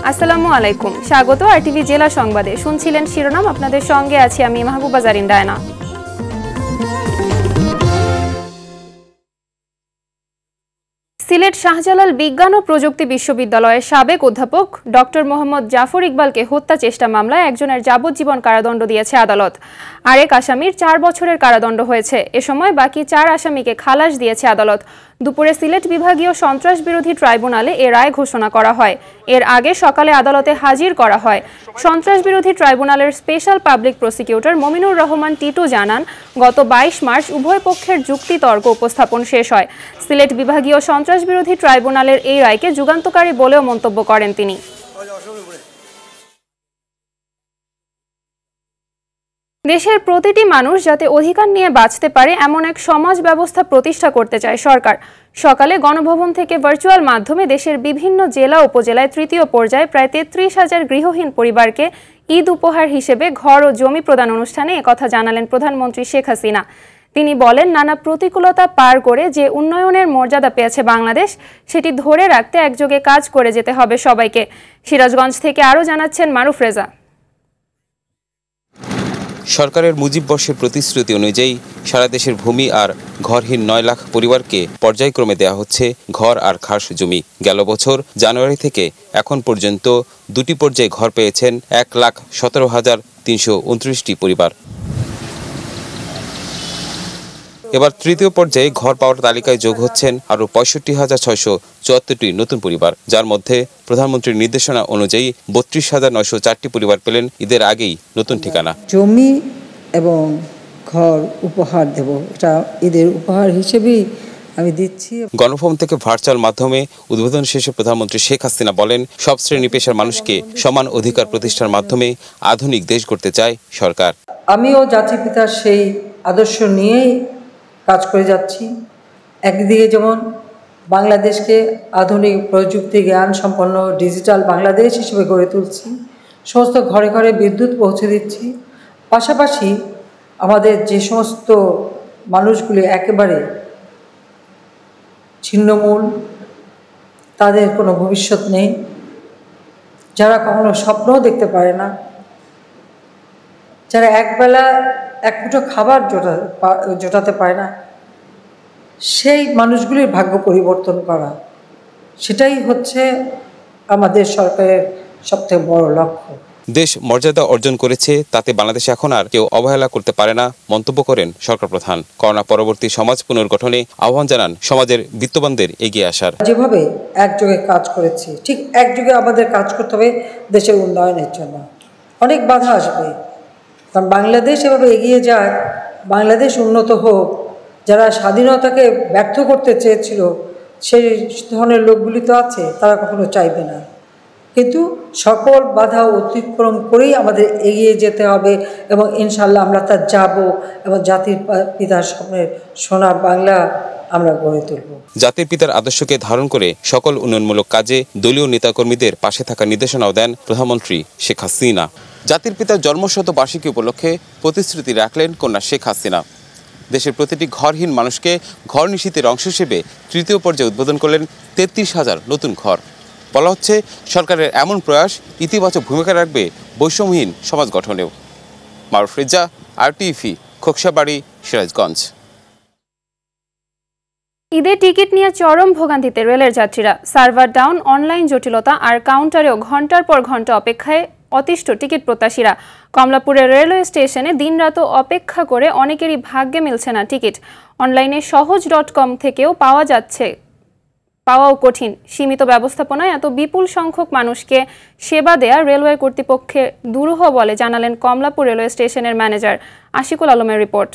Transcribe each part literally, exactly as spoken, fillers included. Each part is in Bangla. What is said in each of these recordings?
আসসালামু আলাইকুম, স্বাগত আরটিভি জেলা সংবাদে। শুনছিলেন শিরোনাম, আপনাদের সঙ্গে আছি আমি মাহবুবা জারিন ডায়না। সিলেট শাহজালাল বিজ্ঞান ও প্রযুক্তি বিশ্ববিদ্যালয়ের সাবেক অধ্যাপক ডক্টর মোহাম্মদ জাফর ইকবালকে হত্যা চেষ্টা মামলায় একজনের যাবজ্জীবন কারাদণ্ড দিয়েছে আদালত। আরেক আসামির চার বছরের কারাদণ্ড হয়েছে। এ সময় বাকি চার আসামিকে খালাস দিয়েছে আদালত। দুপুরে সিলেট বিভাগীয় সন্ত্রাস বিরোধী ট্রাইব্যুনালে এ রায় ঘোষণা করা হয়। এর আগে সকালে আদালতে হাজির করা হয়। সন্ত্রাস বিরোধী ট্রাইব্যুনালের special public prosecutor Mominur Rahman Titu জানান, গত বাইশ মার্চ উভয় পক্ষের যুক্তিতর্ক উপস্থাপন শেষ হয়। সিলেট বিভাগীয় সন্ত্রাস বিরোধী ট্রাইব্যুনালের এই রায়কে যুগান্তকারী বলেও মন্তব্য করেন তিনি। দেশের প্রতিটি মানুষ যাতে অধিকার নিয়ে বাঁচতে পারে এমন এক সমাজ ব্যবস্থা প্রতিষ্ঠা করতে চায় সরকার। সকালে গণভবন থেকে ভার্চুয়াল মাধ্যমে দেশের বিভিন্ন জেলা উপজেলায় তৃতীয় পর্যায়ে প্রায় তেত্রিশ হাজার গৃহহীন পরিবারকে ঈদ উপহার হিসেবে ঘর ও জমি প্রদান অনুষ্ঠানে একথা জানালেন প্রধানমন্ত্রী শেখ হাসিনা। তিনি বলেন, নানা প্রতিকূলতা পার করে যে উন্নয়নের মর্যাদা পেয়েছে বাংলাদেশ, সেটি ধরে রাখতে একযোগে কাজ করে যেতে হবে সবাইকে। সিরাজগঞ্জ থেকে আরও জানাচ্ছেন মারুফ রেজা। সরকারের মুজিব বর্ষের প্রতিশ্রুতি অনুযায়ী সারা দেশের ভূমি আর ঘরহীন নয় লাখ পরিবারকে পর্যায়ক্রমে দেওয়া হচ্ছে ঘর আর খাস জমি। গেল বছর জানুয়ারি থেকে এখন পর্যন্ত দুটি পর্যায়ে ঘর পেয়েছেন এক লাখ সতেরো হাজার তিনশো উনত্রিশটি পরিবার। এবার তৃতীয় পর্যায়ে ঘর পাওয়ার তালিকায় যোগ হচ্ছেন আরও পঁয়ষট্টি হাজার ছয়শো চুয়াত্তরটি নতুন পরিবার, যার মধ্যে প্রধানমন্ত্রীর নির্দেশনা অনুযায়ী বত্রিশ হাজার নয়শো চারটি পরিবার পেলেন ঈদের আগেই নতুন ঠিকানা। জমি এবং ঘর উপহার দেব, এটা ঈদের উপহার হিসেবেই আমি দিচ্ছি। গণভবন থেকে ভার্চুয়াল মাধ্যমে উদ্বোধন শেষে প্রধানমন্ত্রী শেখ হাসিনা বলেন, সব শ্রেণী পেশার মানুষকে সমান অধিকার প্রতিষ্ঠার মাধ্যমে আধুনিক দেশ গড়তে চায় সরকার। আমিও জাতির পিতার সেই আদর্শ নিয়েই কাজ করে যাচ্ছি। একদিকে যেমন বাংলাদেশকে আধুনিক প্রযুক্তি জ্ঞান সম্পন্ন ডিজিটাল বাংলাদেশ হিসেবে গড়ে তুলছি, সমস্ত ঘরে ঘরে বিদ্যুৎ পৌঁছে দিচ্ছি। পাশাপাশি আমাদের যে সমস্ত মানুষগুলি একেবারে ছিন্নমূল, তাদের কোনো ভবিষ্যৎ নেই, যারা কখনো স্বপ্নও দেখতে পারে না, যারা একবেলা এক মুঠো খাবার জোটা জোটাতে পারে না, সেই মানুষগুলির ভাগ্য পরিবর্তন করা, সেটাই হচ্ছে আমাদের সরকারের সবথেকে বড় লক্ষ্য। দেশ মর্যাদা অর্জন করেছে, তাতে বাংলাদেশে এখন আর কেউ অবহেলা করতে পারে না মন্তব্য করেন সরকার প্রধান। করোনা পরবর্তী সমাজ পুনর্গঠনে আহ্বান জানান সমাজের বিত্তবানদের এগিয়ে আসার। যেভাবে একযোগে কাজ করেছি, ঠিক একযোগে আমাদের কাজ করতে হবে দেশের উন্নয়নের জন্য। অনেক বাধা আসবে, কারণ বাংলাদেশ এভাবে এগিয়ে যায়, বাংলাদেশ উন্নত হোক। যারা স্বাধীনতাকে ব্যর্থ করতে চেয়েছিল সেই ধরনের লোকগুলি তো আছে, তারা কখনো চাইবে না। কিন্তু সকল বাধা অতিক্রম করেই আমাদের এগিয়ে যেতে হবে এবং ইনশাল্লাহ আমরা তা যাব এবং জাতির পিতার স্বপ্নের সোনার বাংলা আমরা গড়ে তুলব। জাতির পিতার আদর্শকে ধারণ করে সকল উন্নয়নমূলক কাজে দলীয় নেতাকর্মীদের পাশে থাকার নির্দেশনাও দেন প্রধানমন্ত্রী শেখ হাসিনা। জাতির পিতার জন্মশত বার্ষিকী উপলক্ষে প্রতিশ্রুতি রাখলেন কন্যা শেখ হাসিনা। দেশের প্রতিটি ঘরহীন মানুষকে ঘর নিশ্চিতের অংশ হিসেবে তৃতীয় পর্যায়ে উদ্বোধন করলেন তেত্রিশ হাজার নতুন ঘর। বলা হচ্ছে, সরকারের এমন প্রয়াস ইতিবাচক ভূমিকা রাখবে বৈষম্যহীন সমাজ গঠনেও। মারুফ রেজা, আরটিভি, খোকসাবাড়ি, সিরাজগঞ্জ। ঈদের টিকিট নিয়ে চরম ভোগান্তিতে রেলের যাত্রীরা। সার্ভার ডাউন, অনলাইন জটিলতা আর কাউন্টারেও ঘন্টার পর ঘন্টা অপেক্ষায় অতিষ্ঠ টিকিট প্রত্যাশীরা। কমলাপুরের রেলওয়ে স্টেশনে দিনরাত অপেক্ষা করে অনেকেরই ভাগ্যে মিলছে না টিকিট। অনলাইনে সহজ ডট কম থেকেও পাওয়া যাচ্ছে, পাওয়াও কঠিন। সীমিত ব্যবস্থাপনায় এত বিপুল সংখ্যক মানুষকে সেবা দেয়া রেলওয়ে কর্তৃপক্ষের দুরূহ বলে জানালেন কমলাপুর রেলওয়ে স্টেশনের ম্যানেজার আশিকুল আলমের রিপোর্ট।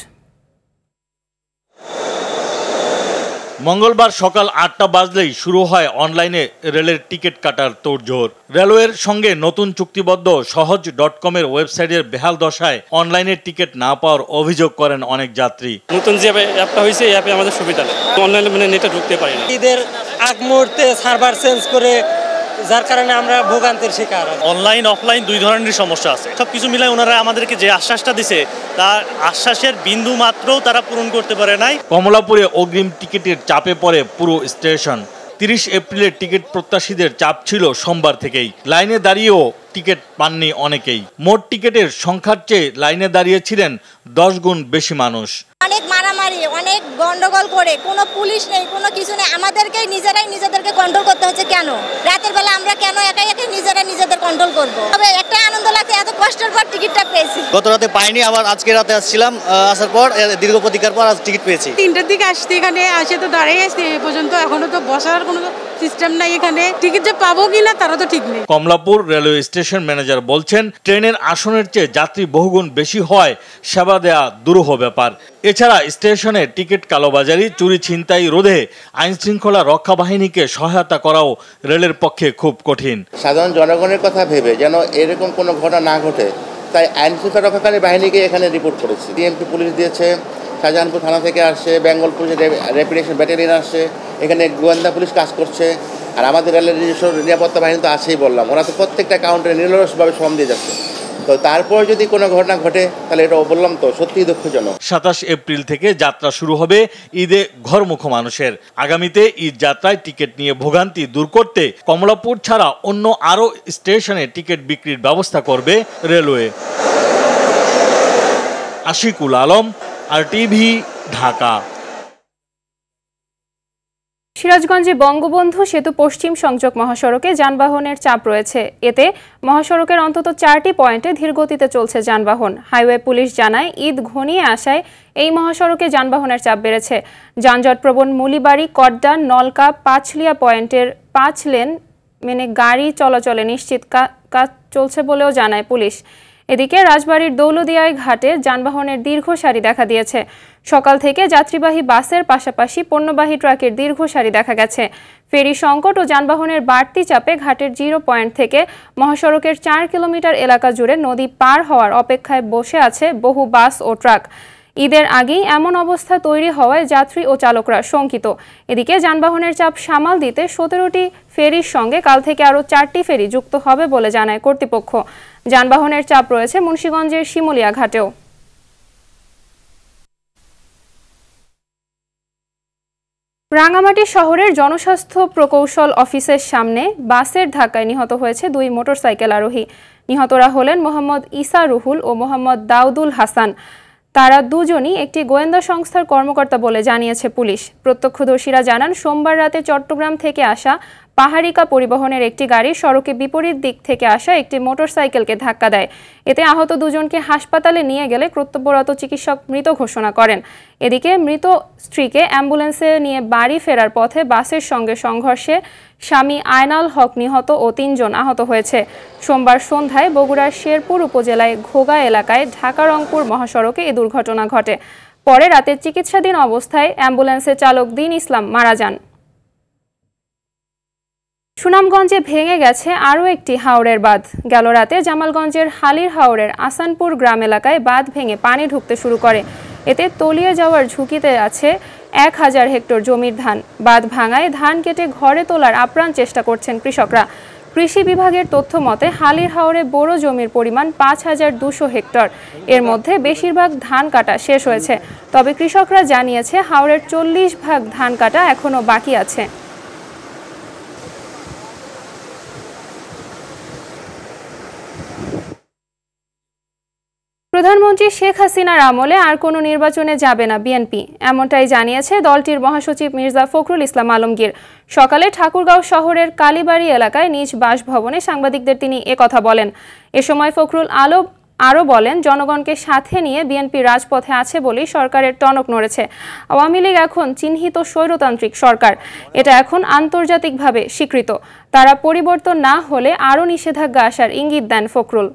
মঙ্গলবার সকাল আটটা বাজলেই শুরু হয় অনলাইনে রেলের টিকিট কাটার তোড়জোড়। রেলওয়ের সঙ্গে নতুন চুক্তিবদ্ধ সহজ ডট কমের ওয়েবসাইটের বেহাল দশায় অনলাইনে টিকিট না পাওয়ার অভিযোগ করেন অনেক যাত্রী। নতুন যে অ্যাপটা হয়েছে এই অ্যাপে আমাদের সুবিধা নেই, অনলাইনে মানে নেটে ঢুকতে পারি না। ঈদের আগ মুহূর্তে সার্ভার চেঞ্জ করে, যার কারণে আমরা ভোগান্তির শিকার। অনলাইন অফলাইন দুই ধরনের সমস্যা আছে। সবকিছু মিলাই ওনারা আমাদেরকে যে আশ্বাসটা দিছে তার আশ্বাসের বিন্দু মাত্রও তারা পূরণ করতে পারে নাই। কমলাপুরে অগ্রিম টিকিটের চাপে পড়ে পুরো স্টেশন। তিরিশ এপ্রিলের টিকিট প্রত্যাশীদের চাপ ছিল সোমবার থেকেই। লাইনে দাঁড়িয়েও টিকিট পাননি অনেকেই। মোট টিকিটের সংখ্যার চেয়ে লাইনে দাঁড়িয়েছিলেন দশ গুণ বেশি মানুষ। অনেক মারামারি, অনেক গন্ডগোল করে, কোনো পুলিশ নেই, কোনো কিছু নেই। আমাদেরকেই নিজেরাই নিজেদেরকে কন্ট্রোল করতে হচ্ছে। কেন রাতের বেলা আমরা কেন একাই একাই নিজেরা নিজেদের কন্ট্রোল করবো? তবে একটা আনন্দ লাগছে, এত কষ্টের পর টিকিটটা পেয়েছি। গত রাতে পাইনি, আবার আজকে রাতে আসছিলাম, আসার পর দীর্ঘ প্রতীক্ষার পর আজ টিকিট পেয়েছি। তিনটার দিকে আসছি, এখানে আসে তো দাঁড়িয়ে আসছি এই পর্যন্ত, এখনো তো বসার কোনো সিস্টেম নাই এখানে। টিকিট যে পাবো কিনা তারা তো ঠিক নেই। কমলাপুর রেলওয়ে স্টেশন ম্যানেজার বলছেন, ট্রেনের আসনের চেয়ে যাত্রী বহুগুণ বেশি হয় সেবা দেয়া দুরূহ ব্যাপার। এছাড়া স্টেশনে টিকিট কালোবাজারি, চুরি ছিনতাই রোধে আইন শৃঙ্খলা রক্ষা বাহিনীকে সহায়তা করাও রেলের পক্ষে খুব কঠিন। সাধারণ জনগণের কথা ভেবে যেন এরকম কোনো ঘটনা না ঘটে, তাই আইন শৃঙ্খলা রক্ষাকারী বাহিনীকে এখানে রিপোর্ট করেছি। ডিএমপি পুলিশ দিয়েছে, শাহজাহানপুর থানা থেকে আসছে, বেঙ্গল পুলিশের রেপিটেশন ব্যাটালিয়ন আসছে, এখানে গোয়েন্দা পুলিশ কাজ করছে, আর আমাদের রেলের নিজস্ব নিরাপত্তা বাহিনী তো আছেই বললাম। ওরা তো প্রত্যেকটা কাউন্টারে নিরলসভাবে শ্রম দিয়ে যাচ্ছে। তো তারপর যদি কোনো ঘটনা ঘটে তাহলে এটা বললাম তো সত্যিই দুঃখজনক। সাতাশ এপ্রিল থেকে যাত্রা শুরু হবে ঈদে ঘরমুখ মানুষের। আগামীতে ঈদ যাত্রায় টিকিট নিয়ে ভোগান্তি দূর করতে কমলাপুর ছাড়া অন্য আরও স্টেশনে টিকিট বিক্রির ব্যবস্থা করবে রেলওয়ে। আশিকুল আলম, আরটিভি, ঢাকা। সিরাজগঞ্জে বঙ্গবন্ধু সেতু পশ্চিম সংযোগ মহাসড়কে যানবাহনের চাপ রয়েছে। এতে মহাসড়কের অন্তত চারটি পয়েন্টে ধীরগতিতে চলছে যানবাহন। হাইওয়ে পুলিশ জানায়, ঈদ ঘনিয়ে আসায় এই মহাসড়কে যানবাহনের চাপ বেড়েছে। যানজটপ্রবণ মুলিবাড়ি, কড্ডা, নলকা, পাঁচলিয়া পয়েন্টের পাঁচ লেন মেনে গাড়ি চলাচলে নিশ্চিত কাজ চলছে বলেও জানায় পুলিশ। এদিকে রাজবাড়ীর দৌলদিয়ায় ঘাটে যানবাহনের দীর্ঘ সারি দেখা দিয়েছে। সকাল থেকে যাত্রীবাহী বাসের পাশাপাশি পণ্যবাহী ট্রাকের দীর্ঘ সারি দেখা গেছে। ফেরি সংকট ও যানবাহনের বাড়তি চাপে ঘাটের জিরো পয়েন্ট থেকে মহাসড়কের চার কিলোমিটার এলাকা জুড়ে নদী পার হওয়ার অপেক্ষায় বসে আছে বহু বাস ও ট্রাক। ঈদের আগেই এমন অবস্থা তৈরি হওয়ায় যাত্রী ও চালকরা শঙ্কিত। এদিকে যানবাহনের চাপ সামাল দিতে সতেরোটি ফেরির সঙ্গে কাল থেকে আরও চারটি ফেরি যুক্ত হবে বলে জানায় কর্তৃপক্ষ। যানবাহনের চাপ রয়েছে মুন্সিগঞ্জের শিমুলিয়া ঘাটেও। রাঙামাটি শহরের জনস্বাস্থ্য প্রকৌশল অফিসের সামনে বাসের ধাক্কায় নিহত হয়েছে দুই মোটরসাইকেল আরোহী। নিহতরা হলেন মোহাম্মদ ইসা রুহুল ও মোহাম্মদ দাউদুল হাসান। তারা দুজনই একটি গোয়েন্দা সংস্থার কর্মকর্তা বলে জানিয়েছে পুলিশ। প্রত্যক্ষদর্শীরা জানান, সোমবার রাতে চট্টগ্রাম থেকে আসা পাহাড়িকা পরিবহনের একটি গাড়ি সড়কে বিপরীত দিক থেকে আসা একটি মোটরসাইকেলকে ধাক্কা দেয়। এতে আহত দুজনকে হাসপাতালে নিয়ে গেলে কর্তব্যরত চিকিৎসক মৃত ঘোষণা করেন। এদিকে মৃত স্ত্রীকে অ্যাম্বুলেন্সে নিয়ে বাড়ি ফেরার পথে বাসের সঙ্গে সংঘর্ষে স্বামী আয়নাল হক নিহত ও তিনজন আহত হয়েছে। সোমবার সন্ধ্যায় বগুড়ার শেরপুর উপজেলায় ঘোগা এলাকায় ঢাকা রংপুর মহাসড়কে এ দুর্ঘটনা ঘটে। পরে রাতে চিকিৎসাধীন অবস্থায় অ্যাম্বুলেন্সের চালক দিন ইসলাম মারা যান। সুনামগঞ্জে ভেঙে গেছে আরও একটি হাওরের বাঁধ। গেল রাতে জামালগঞ্জের হালির হাওরের আসানপুর গ্রাম এলাকায় বাঁধ ভেঙে পানি ঢুকতে শুরু করে। এতে তলিয়ে যাওয়ার ঝুঁকিতে আছে এক হাজার হেক্টর জমির ধান। বাঁধ ভাঙায় ধান কেটে ঘরে তোলার আপ্রাণ চেষ্টা করছেন কৃষকরা। কৃষি বিভাগের তথ্য মতে হালির হাওরে বোরো জমির পরিমাণ পাঁচ হাজার দুশো হেক্টর। এর মধ্যে বেশিরভাগ ধান কাটা শেষ হয়েছে। তবে কৃষকরা জানিয়েছে, হাওরের চল্লিশ ভাগ ধান কাটা এখনও বাকি আছে। প্রধানমন্ত্রী শেখ হাসিনার আমলে আর কোনো নির্বাচনে যাবে না বিএনপি, এমনটাই জানিয়েছে দলটির মহাসচিব মির্জা ফখরুল ইসলাম আলমগীর। সকালে ঠাকুরগাঁও শহরের কালীবাড়ি এলাকায় নিজ বাসভবনে সাংবাদিকদের তিনি একথা বলেন। এ সময় ফখরুল আলম আরও বলেন, জনগণকে সাথে নিয়ে বিএনপি রাজপথে আছে বলেই সরকারের টনক নড়েছে। আওয়ামী লীগ এখন চিহ্নিত স্বৈরতান্ত্রিক সরকার, এটা এখন আন্তর্জাতিকভাবে স্বীকৃত। তারা পরিবর্তন না হলে আরও নিষেধাজ্ঞা আসার ইঙ্গিত দেন ফখরুল।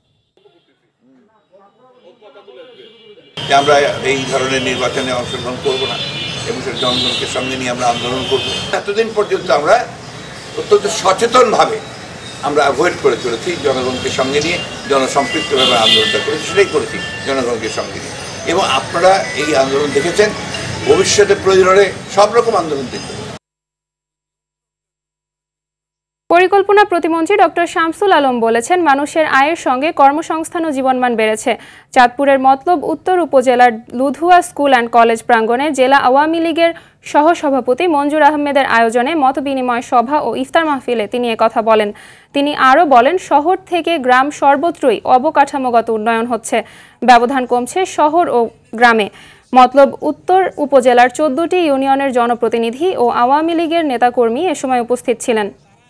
আমরা এই ধরনের নির্বাচনে অংশগ্রহণ করব না এবং সেটা জনগণকে সঙ্গে নিয়ে আমরা আন্দোলন করব। এতদিন পর্যন্ত আমরা অত্যন্ত সচেতনভাবে আমরা অ্যাভয়েড করে চলেছি, জনগণকে সঙ্গে নিয়ে জনসম্পৃক্তভাবে আন্দোলনটা করেছি, সেটাই করেছি জনগণকে সঙ্গে নিয়ে। এবং আপনারা এই আন্দোলন দেখেছেন, ভবিষ্যতে প্রয়োজন হলে সব রকম আন্দোলন দেখবেন। পরিকল্পনা প্রতিমন্ত্রী ডক্টর শামসুল আলম বলেছেন, মানুষের আয়ের সঙ্গে কর্মসংস্থান ও জীবনমান বেড়েছে। চাঁদপুরের মতলব উত্তর উপজেলার লুধুয়া স্কুল অ্যান্ড কলেজ প্রাঙ্গণে জেলা আওয়ামী লীগের সহসভাপতি মঞ্জুর আহমেদের আয়োজনে মতবিনিময় সভা ও ইফতার মাহফিলে তিনি একথা বলেন। তিনি আরও বলেন, শহর থেকে গ্রাম সর্বত্রই অবকাঠামোগত উন্নয়ন হচ্ছে, ব্যবধান কমছে শহর ও গ্রামে। মতলব উত্তর উপজেলার চোদ্দটি ইউনিয়নের জনপ্রতিনিধি ও আওয়ামী লীগের নেতাকর্মী এ সময় উপস্থিত ছিলেন।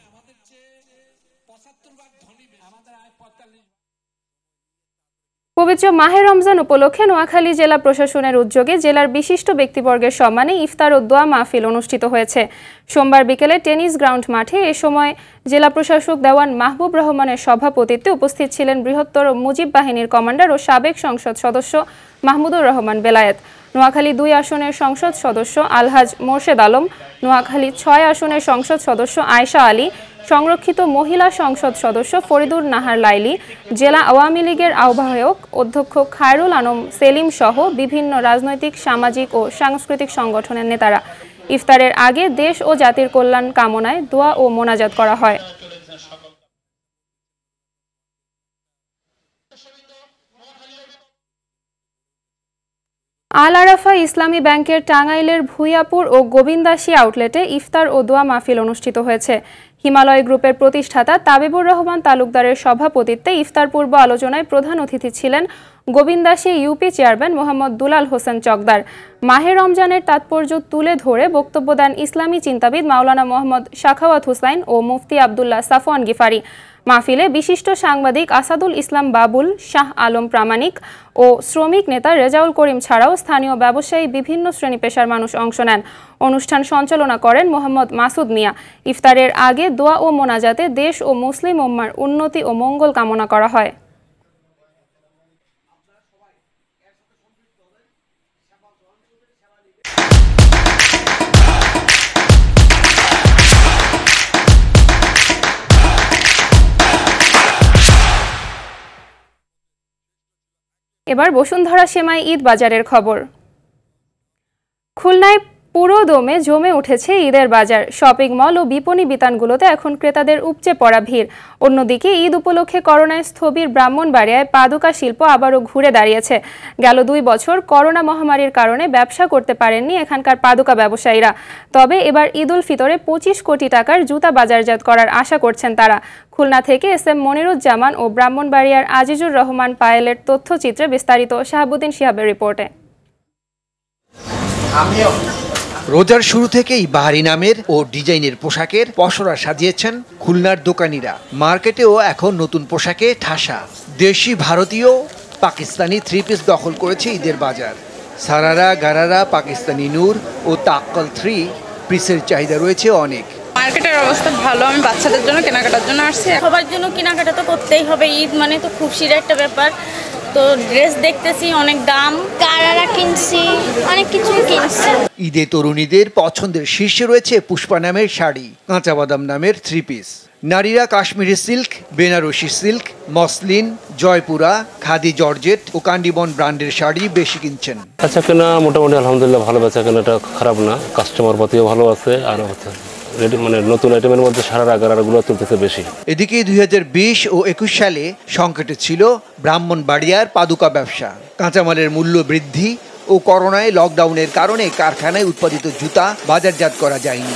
পবিত্র মাহে রমজান উপলক্ষে নোয়াখালী জেলা প্রশাসনের উদ্যোগে জেলার বিশিষ্ট ব্যক্তিবর্গের সম্মানে ইফতার ও দোয়া মাহফিল অনুষ্ঠিত হয়েছে। সোমবার বিকেলে টেনিস গ্রাউন্ড মাঠে এ সময় জেলা প্রশাসক দেওয়ান মাহবুব রহমানের সভাপতিত্বে উপস্থিত ছিলেন বৃহত্তর মুজিব বাহিনীর কমান্ডার ও সাবেক সংসদ সদস্য মাহমুদুর রহমান বেলায়েত, নোয়াখালী দুই আসনের সংসদ সদস্য আলহাজ মোর্শেদ আলম, নোয়াখালী ছয় আসনের সংসদ সদস্য আয়শা আলী, সংরক্ষিত মহিলা সংসদ সদস্য ফরিদুর নাহার লাইলি, জেলা আওয়ামী লীগের আহ্বায়ক অধ্যক্ষ খায়রুল আলম সেলিম সহ বিভিন্ন রাজনৈতিক, সামাজিক ও সাংস্কৃতিক সংগঠনের নেতারা। ইফতারের আগে দেশ ও জাতির কল্যাণ কামনায় দোয়া ও মোনাজাত করা হয়। আল আরাফা ইসলামী ব্যাংকের টাঙ্গাইলের ভুইয়াপুর ও গোবিন্দাসী আউটলেটে ইফতার ও দোয়া মাহফিল অনুষ্ঠিত হয়েছে। হিমালয় গ্রুপের প্রতিষ্ঠাতা তাবিবুর রহমান তালুকদারের সভাপতিত্বে ইফতার পূর্ব আলোচনায় প্রধান অতিথি ছিলেন গোবিন্দাসী ইউপি চেয়ারম্যান মোহাম্মদ দুলাল হোসেন চকদার। মাহে রমজানের তাৎপর্য তুলে ধরে বক্তব্য দেন ইসলামী চিন্তাবিদ মাওলানা মোহাম্মদ শাখাওয়াত হুসাইন ও মুফতি আবদুল্লাহ সাফওয়ান গিফারি। মাহফিলে বিশিষ্ট সাংবাদিক আসাদুল ইসলাম বাবুল, শাহ আলম প্রামাণিক ও শ্রমিক নেতা রেজাউল করিম ছাড়াও স্থানীয় ব্যবসায়ী, বিভিন্ন শ্রেণী পেশার মানুষ অংশ নেন। অনুষ্ঠান সঞ্চালনা করেন মোহাম্মদ মাসুদ মিয়া। ইফতারের আগে দোয়া ও মোনাজাতে দেশ ও মুসলিম উম্মার উন্নতি ও মঙ্গল কামনা করা হয়। এবার বসুন্ধরা সেমাই ঈদ বাজারের খবর। খুলনায় পুরো দমে জমে উঠেছে ঈদের বাজার। শপিং মল ও বিপণী বিতানগুলোতে এখন ক্রেতাদের উপচে পড়া ভিড়। অন্যদিকে ঈদ উপলক্ষে করোনায় স্থবির ব্রাহ্মণবাড়িয়ায় পাদুকা শিল্প আবারও ঘুরে দাঁড়িয়েছে। গেল দুই বছর করোনা মহামারীর কারণে ব্যবসা করতে পারেননি এখানকার পাদুকা ব্যবসায়ীরা। তবে এবার ঈদ উল ফিতরে পঁচিশ কোটি টাকার জুতা বাজারজাত করার আশা করছেন তারা। খুলনা থেকে এস এম মনিরুজ্জামান ও ব্রাহ্মণবাড়িয়ার আজিজুর রহমান পায়েলের তথ্যচিত্রে বিস্তারিত শাহাবুদ্দিন শিহাবের রিপোর্টে। রোজার শুরু থেকেই বাহারি নামের ও ডিজাইনের পোশাকের পসরা সাজিয়েছেন খুলনার দোকানিরা। মার্কেটেও এখন নতুন পোশাকে ঠাসা। দেশি, ভারতীয়, পাকিস্তানি থ্রি পিস দখল করেছে ঈদের বাজার। সারারা, গারারা, পাকিস্তানি নূর ও তাক্কল থ্রি পিসের চাহিদা রয়েছে অনেক। মার্কেটের অবস্থা ভালো। আমি বাচ্চাদের জন্য কেনাকাটার জন্য আসছি। সবার জন্য কেনাকাটা তো করতেই হবে, ঈদ মানে তো খুশির একটা ব্যাপার। তো ড্রেস দেখতেছি অনেক দাম, কারারা কিনছি, অনেক কিছু কিনছি। ঈদে তরুণীদের পছন্দের শীর্ষে রয়েছে পুষ্পা নামের শাড়ি, কাঁচা বাদাম নামের থ্রি পিস। নারীরা Kashmiri silk, Banarasi silk, muslin, জয়পুরা, খাদি জর্জেট ও কান্ডিবন ব্র্যান্ডের শাড়ি বেশি কিনছেন। আচ্ছা কেনা মোটামুটি আলহামদুলিল্লাহ ভালো, বেচা কেনাটা খারাপ না, কাস্টমার পাতিও ভালো আছে। আর মানে নতুন আইটেমের মধ্যে সারারা গারারাগুলো চলতেছে বেশি। এদিকে দুই হাজার বিশ ও একুশ সালে সংকটে ছিল ব্রাহ্মণবাড়িয়ার পাদুকা ব্যবসা। কাঁচামালের মূল্য বৃদ্ধি ও করোনায় লকডাউনের কারণে কারখানায় উৎপাদিত জুতা বাজারজাত করা যায়নি।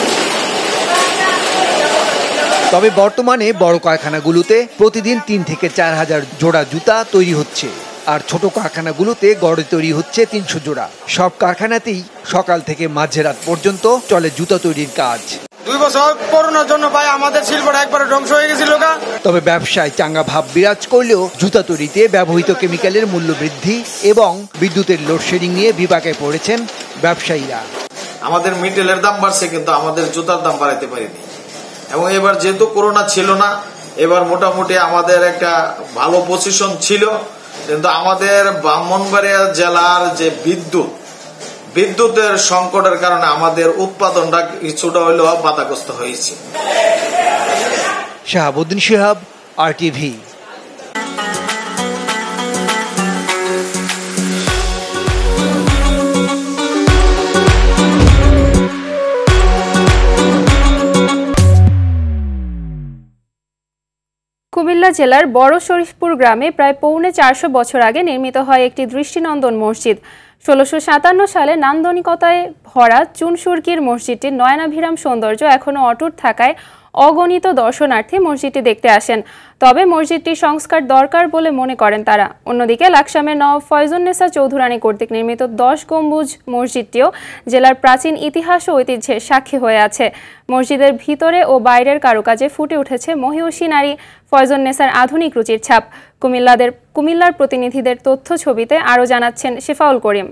তবে বর্তমানে বড় কারখানাগুলোতে প্রতিদিন তিন থেকে চার হাজার জোড়া জুতা তৈরি হচ্ছে, আর ছোট কারখানাগুলোতে গড়ে তৈরি হচ্ছে তিনশো জোড়া। সব কারখানাতেই সকাল থেকে মাঝরাত পর্যন্ত চলে জুতা তৈরির কাজ। দুই বছর করোনার জন্য ভাই আমাদের শিল্পটা একবারে ধ্বংস হয়ে গেছিল। তবে ব্যবসায় চাঙ্গা ভাব বিরাজ করলেও জুতা তৈরিতে ব্যবহৃত কেমিক্যালের মূল্য বৃদ্ধি এবং বিদ্যুতের লোডশেডিং নিয়ে বিপাকে পড়েছেন ব্যবসায়ীরা। আমাদের মেটেরিয়ালের দাম বাড়ছে, কিন্তু আমাদের জুতার দাম বাড়াইতে পারিনি। এবং এবার যেহেতু করোনা ছিল না, এবার মোটামুটি আমাদের একটা ভালো পজিশন ছিল। কিন্তু আমাদের ব্রাহ্মণবাড়িয়া জেলার যে বিদ্যুৎ বিদ্যুতের সংকটের কারণে আমাদের উৎপাদনটা কিছুটা হলেও বাধাগ্রস্ত হয়েছে। শাহাবুদ্দিন শিহাব, আরটিভি। কুমিল্লা জেলার বড় শরীফপুর গ্রামে প্রায় পৌনে চারশো বছর আগে নির্মিত হয় একটি দৃষ্টিনন্দন মসজিদ। ষোলোশো সাতান্ন সালে নান্দনিকতায় ভরা চুনসুরকির মসজিদটির নয়নাভিরাম সৌন্দর্য এখনও অটুট থাকায় অগণিত দর্শনার্থী মসজিদটি দেখতে আসেন। তবে মসজিদটির সংস্কার দরকার বলে মনে করেন তারা। অন্যদিকে লাকসামের নওয়াব ফয়জুন্নেসা চৌধুরানী কর্তৃক নির্মিত দশ গম্বুজ মসজিদটিও জেলার প্রাচীন ইতিহাস ও ঐতিহ্যের সাক্ষী হয়ে আছে। মসজিদের ভিতরে ও বাইরের কারুকাজে ফুটে উঠেছে মহিষী নারী ফয়জুন্নেসার আধুনিক রুচির ছাপ। কুমিল্লাদের কুমিল্লার প্রতিনিধিদের তথ্য ছবিতে আরও জানাচ্ছেন শেফাউল করিম।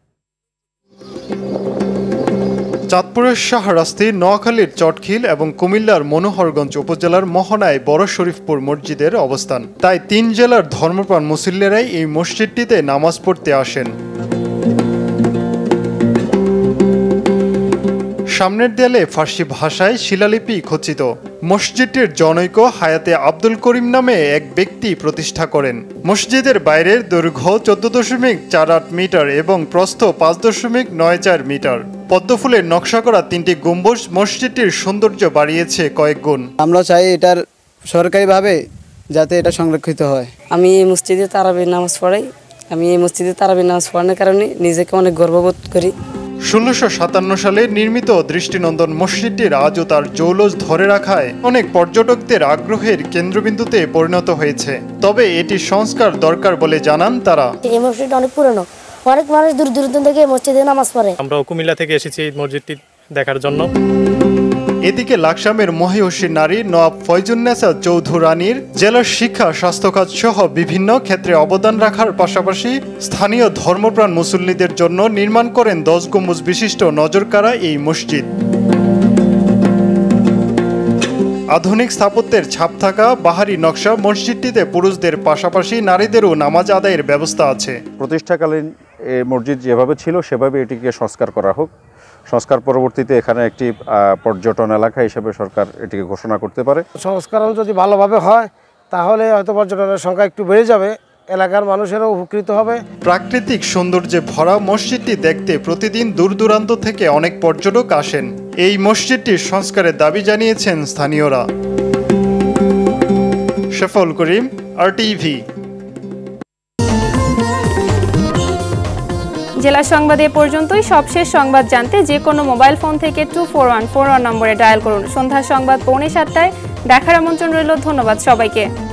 চাঁদপুরের শাহরাস্তি, নোয়াখালীর চটখিল এবং কুমিল্লার মনোহরগঞ্জ উপজেলার মোহনায় বড় শরীফপুর মসজিদের অবস্থান। তাই তিন জেলার ধর্মপ্রাণ মুসল্লিরাই এই মসজিদটিতে নামাজ পড়তে আসেন। সামনের দেয়ালে ফার্সি ভাষায় শিলালিপি খচিত। মসজিদটির জনৈক হায়াতে আব্দুল করিম নামে এক ব্যক্তি প্রতিষ্ঠা করেন। মসজিদের বাইরের দৈর্ঘ্য চোদ্দ দশমিক চার আট মিটার এবং প্রস্থ পাঁচ দশমিক নয় চার মিটার। পদ্মফুলের নকশা করা তিনটি গম্বুজ মসজিদটির সৌন্দর্য বাড়িয়েছে কয়েক গুণ। আমরা চাই এটার সরকারিভাবে যাতে এটা সংরক্ষিত হয়। আমি এই মসজিদে তারাবির নামাজ পড়াই। আমি এই মসজিদে তারাবির নামাজ পড়ানোর কারণে নিজেকে অনেক গর্ববোধ করি। ষোলোশো সাতান্ন সালে নির্মিত দৃষ্টিনন্দন মসজিদটির আজও তার জৌলস ধরে রাখায় অনেক পর্যটকদের আগ্রহের কেন্দ্রবিন্দুতে পরিণত হয়েছে। তবে এটি সংস্কার দরকার বলে জানান তারা। এই মসজিদটা অনেক পুরনো, অনেক মানুষ দূর দূরান্ত থেকে মসজিদে নামাজ পড়ে। আমরা কুমিল্লা থেকে এসেছি এই মসজিদটি দেখার জন্য। এদিকে লাকসামের মহিষী নারী নওয়াব ফয়জুন্নেসা চৌধুরানীর জেলার শিক্ষা, স্বাস্থ্য কাজ সহ বিভিন্ন ক্ষেত্রে অবদান রাখার পাশাপাশি স্থানীয় ধর্মপ্রাণ মুসল্লিদের জন্য নির্মাণ করেন দশ গম্বুজ বিশিষ্ট নজরকাড়া এই মসজিদ। আধুনিক স্থাপত্যের ছাপ থাকা বাহারি নকশা মসজিদটিতে পুরুষদের পাশাপাশি নারীদেরও নামাজ আদায়ের ব্যবস্থা আছে। প্রতিষ্ঠাকালীন এই মসজিদ যেভাবে ছিল সেভাবে এটিকে সংস্কার করা হোক। সংস্কার পরবর্তীতে এখানে একটি পর্যটন এলাকা হিসেবে সরকার এটিকে ঘোষণা করতে পারে। সংস্করণ যদি ভালোভাবে হয় তাহলে হয়তো পর্যটনের সংখ্যা একটু বেড়ে যাবে, এলাকার মানুষেরও উপকৃত হবে। প্রাকৃতিক সৌন্দর্যে ভরা মসজিদটি দেখতে প্রতিদিন দূর দূরান্ত থেকে অনেক পর্যটক আসেন। এই মসজিদটির সংস্কারের দাবি জানিয়েছেন স্থানীয়রা। শেফাউল করিম, আরটিভি। জেলা সংবাদ এ পর্যন্তই। সবশেষ সংবাদ জানতে যে কোনো মোবাইল ফোন থেকে two four one four one নম্বরে ডায়াল করুন। সন্ধ্যা সংবাদ পৌনে সাতটায় দেখার আমন্ত্রণ রইল। ধন্যবাদ সবাইকে।